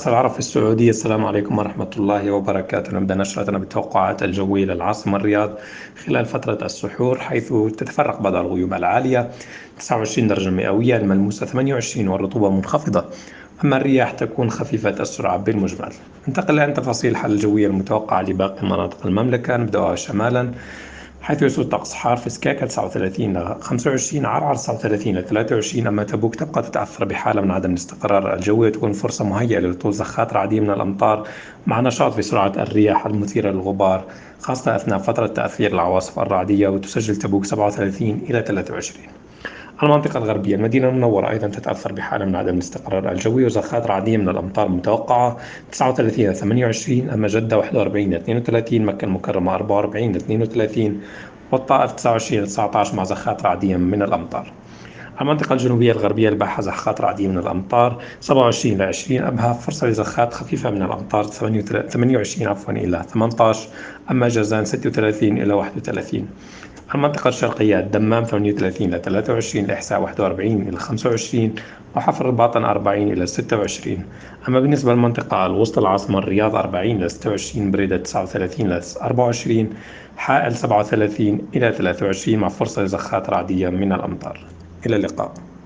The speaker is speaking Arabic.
مرسى العرب في السعودية. السلام عليكم ورحمة الله وبركاته. نبدأ نشرتنا بالتوقعات الجوية للعاصمة الرياض خلال فترة السحور، حيث تتفرق بعض الغيوم العالية 29 درجة مئوية، الملموسة 28، والرطوبة منخفضة. أما الرياح تكون خفيفة السرعة بالمجمل. ننتقل الآن تفاصيل الحالة الجوية المتوقعة لباقي مناطق المملكة. نبدأ شمالا، حيث يسود طقس حار في سكاكا 39 ل 25، عرعر 39 ل 23. أما تبوك تبقى تتأثر بحالة من عدم الاستقرار الجوي، وتكون فرصة مهيئة لهطول زخات رعدية من الأمطار مع نشاط في سرعة الرياح المثيرة للغبار، خاصة أثناء فترة تأثير العواصف الرعدية. وتسجل تبوك 37 إلى 23. المنطقة الغربية، المدينة المنورة أيضا تتأثر بحالة من عدم الاستقرار الجوي وزخات رعدية من الأمطار متوقعة 39 إلى 28. أما جدة 41 إلى 32، مكة المكرمة 44 إلى 32، والطائف 29 إلى 19 مع زخات رعدية من الأمطار. المنطقة الجنوبية الغربية الباحة زخات رعدية من الأمطار 27 إلى 20، أبها فرصة لزخات خفيفة من الأمطار 28 إلى 18. أما جازان 36 إلى 31. المنطقة الشرقية، الدمام 38 إلى 23، الإحساء 41 إلى 25، وحفر الباطن 40 إلى 26. أما بالنسبة للمنطقة الوسطى، العاصمة الرياض 40 إلى 26، بريدة 39 إلى 24، حائل 37 إلى 23 مع فرصة لزخات رعدية من الأمطار. إلى اللقاء.